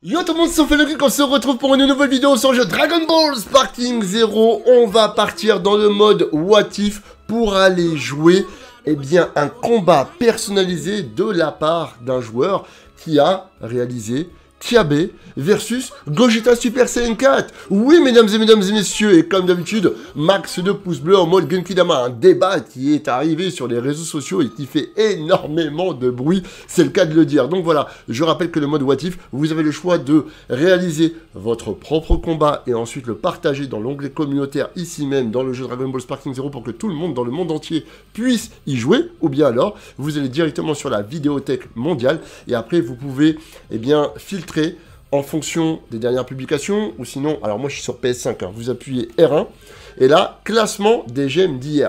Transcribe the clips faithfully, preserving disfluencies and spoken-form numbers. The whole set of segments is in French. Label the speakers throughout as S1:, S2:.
S1: Yo tout le monde, c'est Fennery, on se retrouve pour une nouvelle vidéo sur le jeu Dragon Ball Sparking Zero. On va partir dans le mode What If pour aller jouer eh bien, un combat personnalisé de la part d'un joueur qui a réalisé Kiabe versus Gogeta Super Saiyan quatre. Oui, mesdames et mesdames et messieurs, et comme d'habitude, max de pouces bleus en mode Genki Dama. Un débat qui est arrivé sur les réseaux sociaux et qui fait énormément de bruit, c'est le cas de le dire. Donc voilà, je rappelle que le mode What If, vous avez le choix de réaliser votre propre combat et ensuite le partager dans l'onglet communautaire ici même dans le jeu Dragon Ball Sparking Zero pour que tout le monde dans le monde entier puisse y jouer. Ou bien alors, vous allez directement sur la vidéothèque mondiale et après vous pouvez eh bien, filtrer en fonction des dernières publications, ou sinon, alors moi je suis sur P S cinq, hein, vous appuyez R un, et là, classement des gemmes d'hier.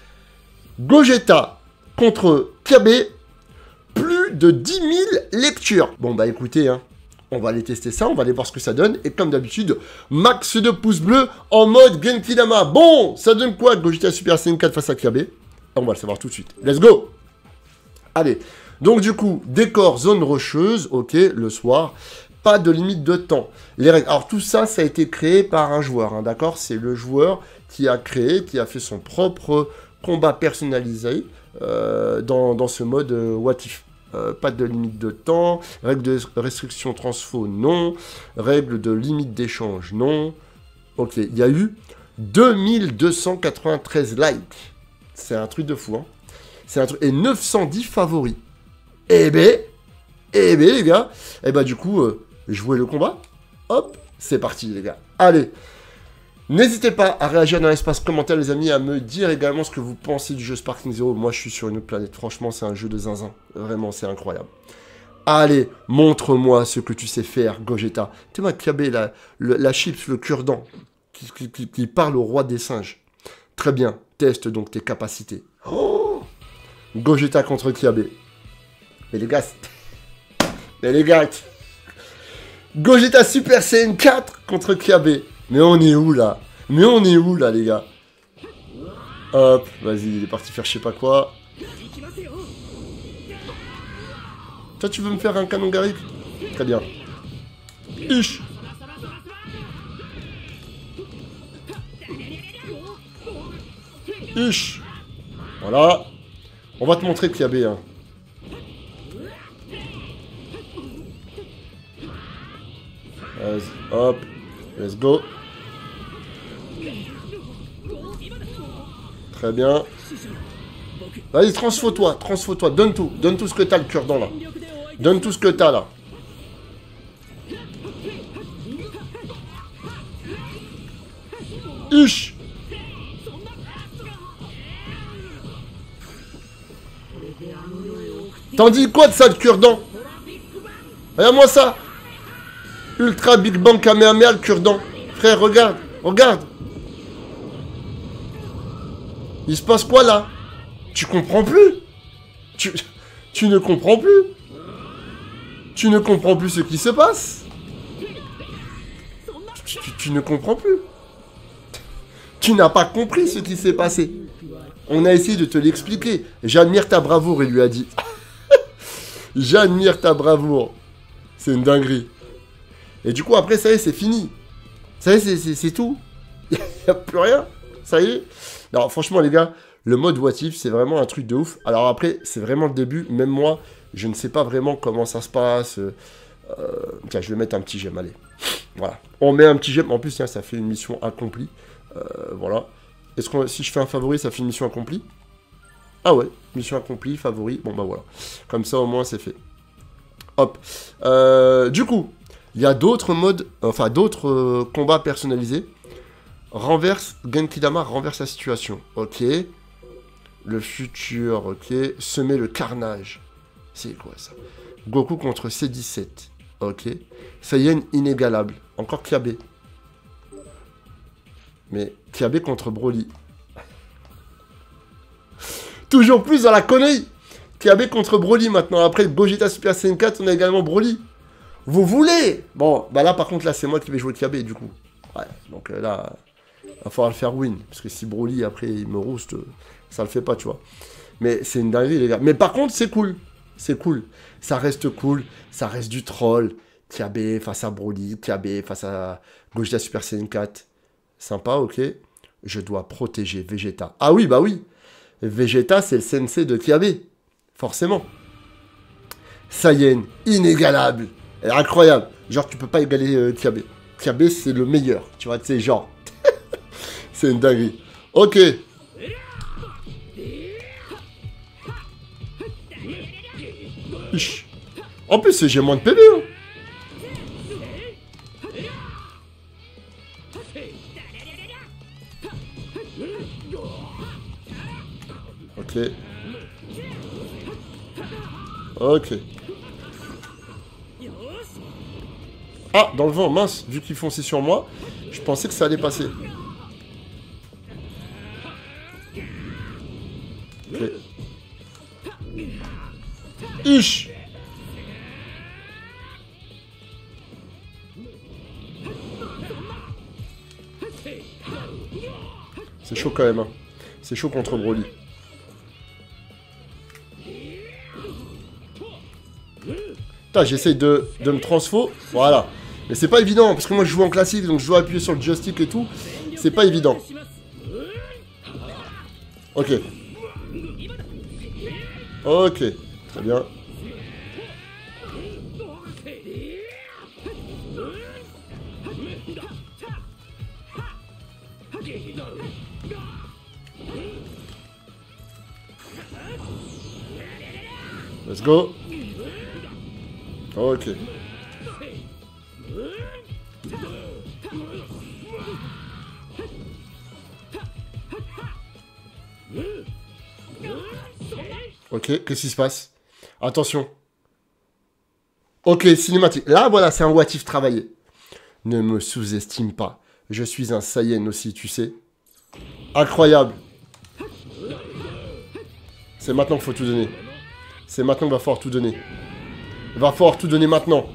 S1: Gogeta contre Kiabe, plus de dix mille lectures. Bon bah écoutez, hein, on va aller tester ça, on va aller voir ce que ça donne, et comme d'habitude, max de pouces bleus en mode Genki Dama. Bon, ça donne quoi Gogeta Super Saiyan quatre face à Kiabe? On va le savoir tout de suite. Let's go! Allez, donc du coup, décor zone rocheuse, ok, le soir. Pas de limite de temps. Les règles. Alors tout ça, ça a été créé par un joueur, hein, d'accord? C'est le joueur qui a créé, qui a fait son propre combat personnalisé euh, dans, dans ce mode euh, What If. Euh, pas de limite de temps, règle de restriction transfo, non. Règle de limite d'échange, non. Ok, il y a eu deux mille deux cent quatre-vingt-treize likes. C'est un truc de fou, hein. C'est un truc... Et neuf cent dix favoris. Eh ben, eh ben les gars, eh ben du coup... Euh, jouer le combat, hop, c'est parti les gars. Allez, n'hésitez pas à réagir dans l'espace commentaire les amis, à me dire également ce que vous pensez du jeu Sparking Zero. Moi je suis sur une autre planète, franchement c'est un jeu de zinzin, vraiment c'est incroyable. Allez, montre-moi ce que tu sais faire Gogeta. Tu vois Kiabe, la, la, la chips, le cure-dent, qui, qui, qui, qui parle au roi des singes. Très bien, teste donc tes capacités. Oh, Gogeta contre Kiabe. Mais les gars, mais les gars... Gogeta Super Saiyan quatre contre Kiabe. Mais on est où là? Mais on est où là les gars? Hop, vas-y, il est parti faire je sais pas quoi. Toi tu veux me faire un canon Garrick? Très bien. Ish. Ish. Voilà. On va te montrer Kiabe, hein. Hop, let's go. Très bien. Vas-y, transfo-toi, transfo-toi, donne tout, donne tout ce que t'as le cure-dent là. Donne tout ce que t'as là. Ish. T'en dis quoi de ça, le cure-dent? Regarde-moi ça. Ultra Big Bang Kamehameha, le cure-dent. Frère, regarde, regarde. Il se passe quoi, là? Tu comprends plus? Tu, tu ne comprends plus? Tu ne comprends plus ce qui se passe? Tu, tu, tu ne comprends plus? Tu n'as pas compris ce qui s'est passé. On a essayé de te l'expliquer. J'admire ta bravoure, il lui a dit. J'admire ta bravoure. C'est une dinguerie. Et du coup, après, ça y est, c'est fini. Ça y est, c'est tout. Il n'y a plus rien. Ça y est. Alors, franchement, les gars, le mode What If, c'est vraiment un truc de ouf. Alors après, c'est vraiment le début. Même moi, je ne sais pas vraiment comment ça se passe. Euh, tiens, je vais mettre un petit j'aime, allez. Voilà. On met un petit j'aime. En plus, tiens, ça fait une mission accomplie. Euh, voilà. Est-ce que si je fais un favori, ça fait une mission accomplie? Ah ouais, mission accomplie, favori. Bon, bah voilà. Comme ça, au moins, c'est fait. Hop. Euh, du coup... Il y a d'autres modes, enfin d'autres euh, combats personnalisés. Renverse, Genki Dama renverse la situation. Ok. Le futur, ok. Semer le carnage. C'est quoi ça? Goku contre C dix-sept. Ok. Saiyan inégalable. Encore Kiabe. Mais Kiabe contre Broly. Toujours plus dans la connerie. Kiabe contre Broly maintenant. Après Gogeta Super Saiyan quatre, on a également Broly. Vous voulez? Bon, bah là, par contre, là, c'est moi qui vais jouer Kiabe, du coup. Ouais, donc euh, là, il va falloir le faire win. Parce que si Broly, après, il me rouste, euh, ça le fait pas, tu vois. Mais c'est une dinguerie, les gars. Mais par contre, c'est cool. C'est cool. Ça reste cool. Ça reste du troll. Kiabe face à Broly, Kiabe face à Gogeta Super Saiyan quatre. Sympa, ok. Je dois protéger Vegeta. Ah oui, bah oui. Vegeta, c'est le sensei de Kiabe. Forcément. Saiyan, inégalable. Elle est incroyable. Genre, tu peux pas égaler euh, Kiabe. Kiabe, c'est le meilleur. Tu vois, tu sais, genre. C'est une dinguerie. Ok. Ish. En plus, j'ai moins de P B. Hein. Ok. Ok. Ah, dans le vent, mince. Vu qu'ils fonçaient sur moi, je pensais que ça allait passer. Ok. Ish. C'est chaud quand même. Hein. C'est chaud contre Broly. Putain, j'essaye de, de me transfo. Voilà. Mais c'est pas évident, parce que moi je joue en classique, donc je dois appuyer sur le joystick et tout. C'est pas évident. Ok. Ok. Très bien. Let's go. Ok. Ok, qu'est-ce qui se passe? Attention. Ok, cinématique. Là, voilà, c'est un what if travaillé. Ne me sous-estime pas. Je suis un Saiyan aussi, tu sais. Incroyable. C'est maintenant qu'il faut tout donner. C'est maintenant qu'il va falloir tout donner. Il va falloir tout donner maintenant.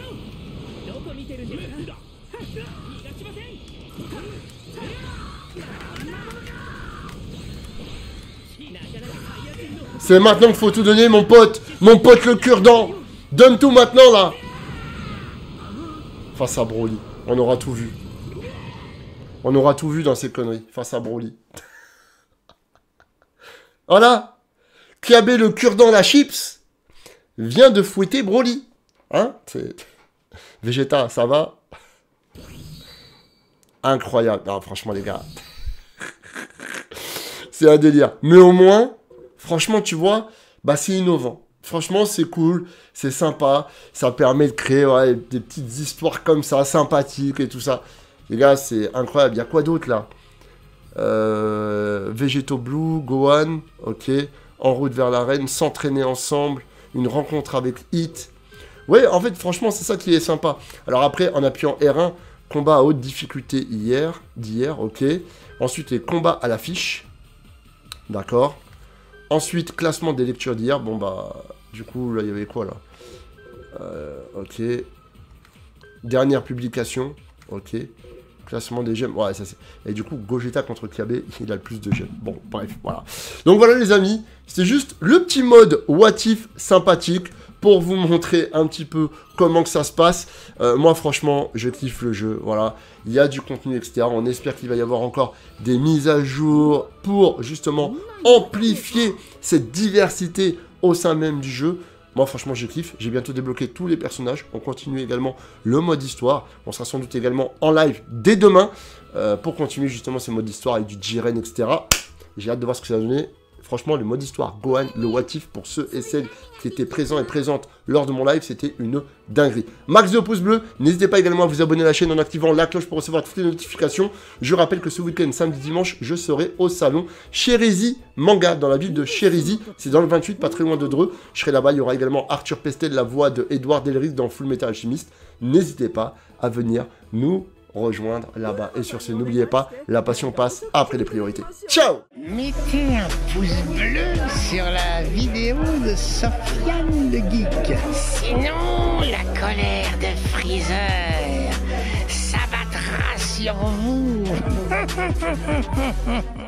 S1: C'est maintenant qu'il faut tout donner, mon pote. Mon pote le cure-dent. Donne tout maintenant, là. Face à Broly. On aura tout vu. On aura tout vu dans ces conneries. Face à Broly. Voilà. Kiabe le cure-dent la chips vient de fouetter Broly. Hein? Vegeta, ça va? Incroyable. Non, franchement, les gars. C'est un délire. Mais au moins, franchement, tu vois, bah, c'est innovant. Franchement, c'est cool, c'est sympa. Ça permet de créer ouais, des petites histoires comme ça, sympathiques et tout ça. Les gars, c'est incroyable. Il y a quoi d'autre, là? euh, Vegeto Blue, Gohan, ok. En route vers l'arène, s'entraîner ensemble, une rencontre avec Hit. Ouais, en fait, franchement, c'est ça qui est sympa. Alors après, en appuyant R un, combat à haute difficulté hier, d'hier, ok. Ensuite, les combats à l'affiche. D'accord. Ensuite, classement des lectures d'hier. Bon, bah, du coup, là, il y avait quoi, là euh, ok. Dernière publication. Ok. Classement des gemmes. Ouais, ça c'est... Et du coup, Gogeta contre Kiabe, il a le plus de gemmes. Bon, bref, voilà. Donc voilà, les amis. C'est juste le petit mode what if sympathique pour vous montrer un petit peu comment que ça se passe. Euh, moi, franchement, je kiffe le jeu. Voilà. Il y a du contenu, et cetera. On espère qu'il va y avoir encore des mises à jour pour, justement, amplifier cette diversité au sein même du jeu. Moi, franchement, je kiffe. J'ai bientôt débloqué tous les personnages. On continue également le mode histoire. On sera sans doute également en live dès demain euh, pour continuer justement ce mode histoire avec du Jiren, et cetera. J'ai hâte de voir ce que ça va donner. Franchement, le mode histoire, Gohan, le what if, pour ceux et celles qui étaient présents et présentes lors de mon live, c'était une dinguerie. Max de pouces bleus, n'hésitez pas également à vous abonner à la chaîne en activant la cloche pour recevoir toutes les notifications. Je rappelle que ce week-end, samedi, dimanche, je serai au salon Cherizi Manga, dans la ville de Cherizi. C'est dans le vingt-huit, pas très loin de Dreux. Je serai là-bas, il y aura également Arthur Pestel, la voix de Edouard Delric dans Full Metal Alchemist. N'hésitez pas à venir nous rejoindre là-bas. Et sur ce, n'oubliez pas, la passion passe après les priorités. Ciao!
S2: Mettez un pouce bleu sur la vidéo de Sofiane le Geek. Sinon, la colère de Freezer s'abattra sur vous.